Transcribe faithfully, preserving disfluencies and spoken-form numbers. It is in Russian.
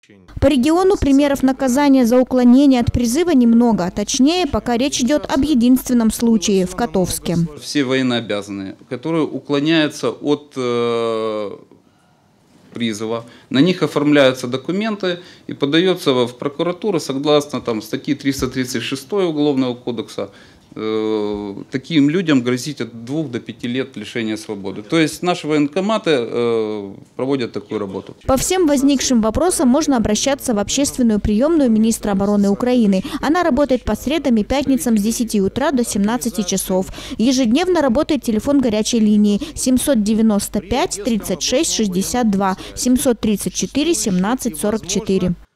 По региону примеров наказания за уклонение от призыва немного. Точнее, пока речь идет об единственном случае в Котовске. Все военнообязанные, которые уклоняются от э, призыва, на них оформляются документы и подается в прокуратуру согласно там, статьи триста тридцать шесть Уголовного кодекса. Э, таким людям грозит от двух до пяти лет лишения свободы. То есть наши военкоматы э, проводят такую работу. По всем возникшим вопросам можно обращаться в общественную приемную министра обороны Украины. Она работает по средам и пятницам с десяти утра до семнадцати часов. Ежедневно работает телефон горячей линии семьсот девяносто пять тридцать шесть шестьдесят два, семьсот тридцать четыре семнадцать сорок четыре.